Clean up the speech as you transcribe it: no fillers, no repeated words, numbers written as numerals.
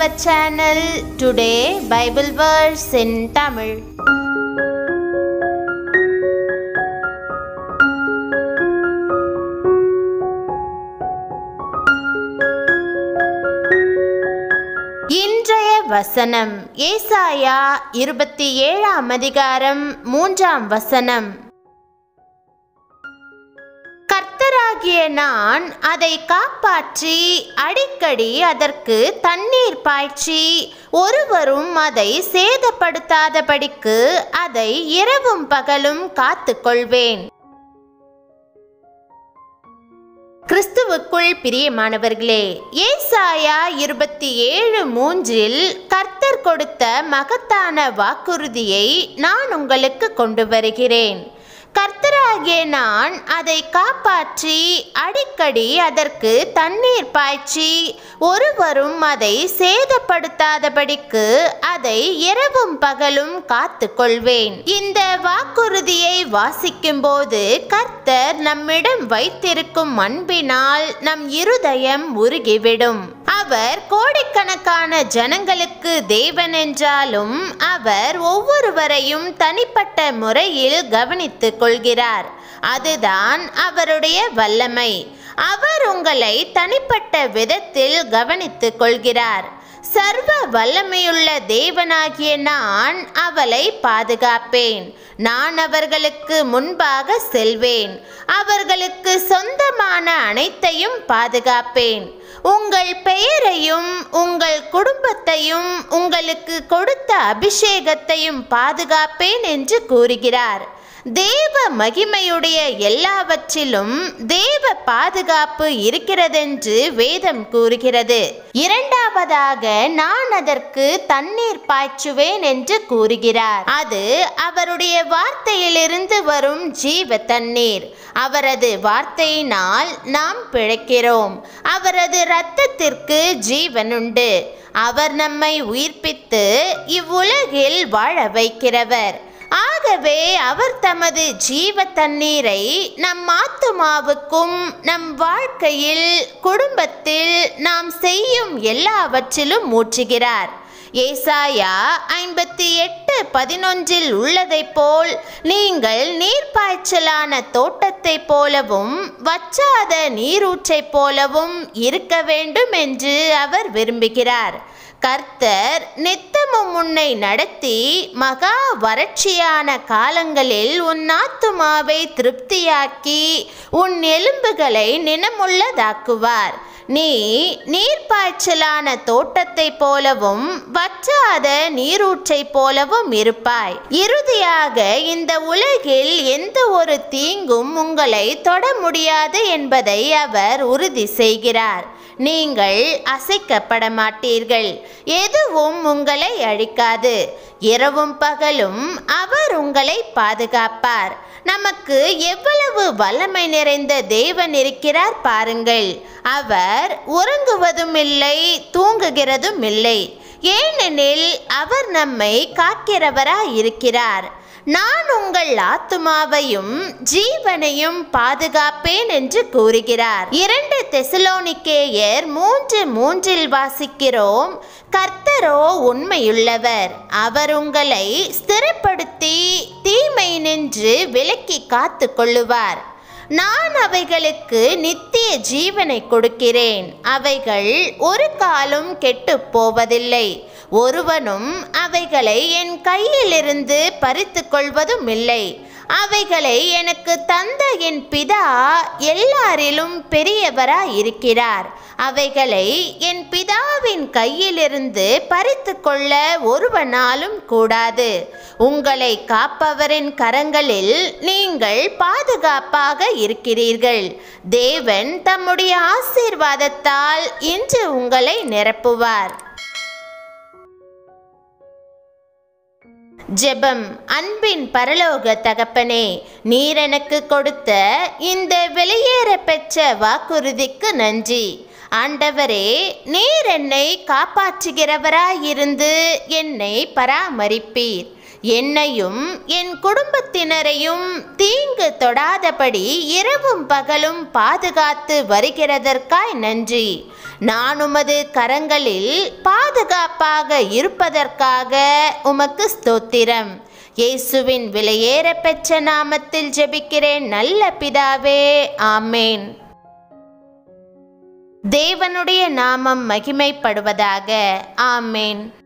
our channel. Today Bible verse in Tamil. இன்றைய வசனம் ஏசாயா 27 அதிகாரம் 3 வசனம். கர்த்தராகிய நான் அதை காப்பாற்றி அடிக்கடி அதற்கு தண்ணீர் பாய்ச்சி ஒருவரும் அதை சேதப்படுத்தாதபடிக்கு அதை இரவும் பகலும் காத்துக்கொள்வேன். கிறிஸ்துவுக்குள் பிரியமானவர்களே, ஏசாயா 27:3 கர்த்தர் கொடுத்த மகத்தான வாக்குறுதியை நான் உங்களுக்கு கொண்டு வருகிறேன். கர்த்தராகிய நான் அதை காப்பாற்றி அடிக்கடி அதற்கு தண்ணீர் பாய்ச்சி ஒருவரும் அதை சேதப்படுத்தாதபடிக்கு அதை இரவும் பகலும் காத்துக்கொள்வேன். இந்த வாக்குறுதியை வாசிக்கும் போது கர்த்தர் நம்மிடம் வைத்திருக்கும் அன்பினால் நம் இருதயம் உருகிவிடும். அவர் கோடிக்கணக்கான ஜனங்களுக்கு தேவன் என்றாலும் அவர் ஒவ்வொருவரையும் தனிப்பட்ட முறையில் கவனித்துக் கொள்கிறார். அதுதான் அவருடைய வல்லமை. அவர் உங்களை தனிப்பட்ட விதத்தில் கவனித்துக் கொள்கிறார். சர்வ வல்லமையுள்ள தேவனாகிய நான் அவளை பாதுகாப்பேன். நான் அவர்களுக்கு முன்பாக செல்வேன். அவர்களுக்கு சொந்தமான அனைத்தையும் பாதுகாப்பேன். உங்கள் பெயரையும் உங்கள் குடும்பத்தையும் உங்களுக்கு கொடுத்த அபிஷேகத்தையும் பாதுகாப்பேன் என்று கூறுகிறார். தேவ மகிமையுடைய எல்லாவற்றிலும் தேவ பாதுகாப்பு இருக்கிறதென்று வேதம் கூறுகிறது. இரண்டாவதாக நான் அதற்கு தண்ணீர் பாய்ச்சுவேன் என்று கூறுகிறார். அது அவருடைய வார்த்தையிலிருந்து வரும் ஜீவ தண்ணீர். அவரது வார்த்தையினால் நாம் பிழைக்கிறோம். அவரது இரத்தத்திற்கு ஜீவனுண்டு. அவர் நம்மை உயிர்ப்பித்து இவ்வுலகில் வாழ வைக்கிறவர். ஆகவே அவர் தமது ஜீவ தண்ணீரை நம் ஆத்துமாவுக்கும் நம் வாழ்க்கையில் குடும்பத்தில் நாம் செய்யும் எல்லாவற்றிலும் ஊற்றுகிறார். ஏசாயா 58:11 உள்ளதைப் போல் நீங்கள் நீர்ப்பாய்ச்சலான தோட்டத்தை போலவும் வற்றாத நீரூற்றைப் போலவும் இருக்க வேண்டும் என்று அவர் விரும்புகிறார். கர்த்தர் நித்தமும் உன்னை நடத்தி மகா வறட்சியான காலங்களில் உன் ஆத்துமாவை திருப்தியாக்கி உன் எலும்புகளை நினமுள்ளதாக்குவார். நீ நீர்ப்பாய்ச்சலான தோட்டத்தை போலவும் வற்றாத நீரூற்றை போலவும் இருப்பாய். இறுதியாக இந்த உலகில் எந்த ஒரு தீங்கும் உங்களை தொட முடியாது என்பதை அவர் உறுதி செய்கிறார். நீங்கள் அசைக்கப்பட மாட்டீர்கள். எதுவும் உங்களை அழிக்காது. இரவும் பகலும் அவர் உங்களை பாதுகாப்பார். நமக்கு எவ்வளவு வல்லமை நிறைந்த தேவன் இருக்கிறார் பாருங்கள். அவர் உறங்குவதும் இல்லை, தூங்குகிறதும் இல்லை. ஏனெனில் அவர் நம்மை காக்கிறவராய் இருக்கிறார். நான் உங்கள் ஆத்துமாவையும் ஜீவனையும் பாதுகாப்பேன் என்று கூறுகிறார். 2 தெசலோனிக்கேயர் 3:3 வாசிக்கிறோம். கர்த்தரோ உண்மையுள்ளவர். அவர் உங்களை ஸ்திரப்படுத்தி தீமை நின்று விலக்கி காத்து கொள்ளுவார். நான் அவைகளுக்கு நித்திய ஜீவனை கொடுக்கிறேன். அவைகள் ஒரு காலும் கெட்டு போவதில்லை. ஒருவனும் அவைகளை என் கையிலிருந்து பறித்து கொள்வதும் இல்லை. அவைகளை எனக்கு தந்த என் பிதா எல்லாரிலும் பெரியவராய் இருக்கிறார். அவைகளை என் பிதாவின் கையிலிருந்து பறித்து கொள்ள ஒருவனாலும் கூடாது. உங்களை காப்பவரின் கரங்களில் நீங்கள் பாதுகாப்பாக இருக்கிறீர்கள். தேவன் தம்முடைய ஆசீர்வாதத்தால் இன்று உங்களை நிரப்புவார். ஜெபம். அன்பின் பரலோக தகப்பனே, நீர் எனக்கு கொடுத்த இந்த வெளியேற பெற்ற வாக்குறுதிக்கு நன்றி. ஆண்டவரே, நீர் என்னை காப்பாற்றுகிறவராயிருந்து என்னை பராமரிப்பீர். என்னையும் என் குடும்பத்தினரையும் தீங்கு தொடாதபடி இரவும் பகலும் பாதுகாத்து வருகிறதற்காய் நன்றி. நான் உமது கரங்களில் பாதுகாப்பாக இருப்பதற்காக உமக்கு ஸ்தோத்திரம். இயேசுவின் விலையேற பெற்ற நாமத்தில் ஜெபிக்கிறேன் நல்ல பிதாவே, ஆமேன். தேவனுடைய நாமம் மகிமைப்படுவதாக. ஆமேன்.